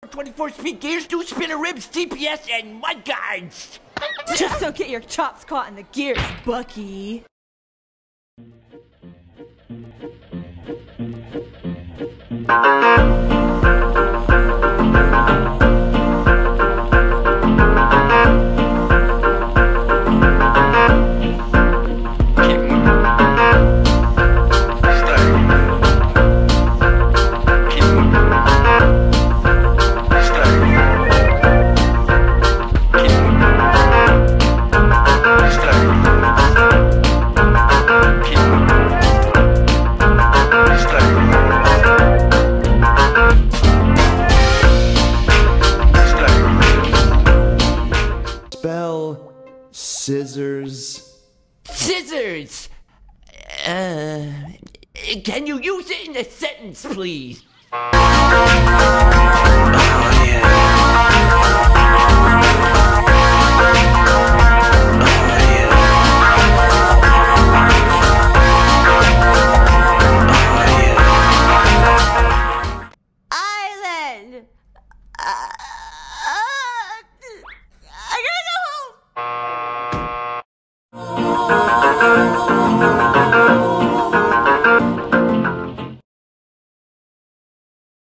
24-speed gears, 2-spinner ribs, TPS, and mudguards. Just don't get your chops caught in the gears, Bucky. Spell scissors. Scissors! Can you use it in a sentence, please? Island! I gotta go home!